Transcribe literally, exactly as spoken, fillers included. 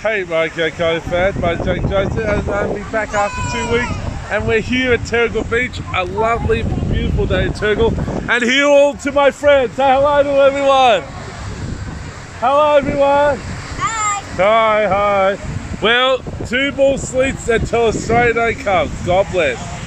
Hey MarioKid iCarlyFans, my name's Jake Joseph and I'm back after two weeks and we're here at Terrigal Beach, a lovely, beautiful day in Terrigal, and here all to my friends. Say hello to everyone. Hello everyone. Hi. Hi, hi. Well, two more sleeps until Australia Day comes. God bless.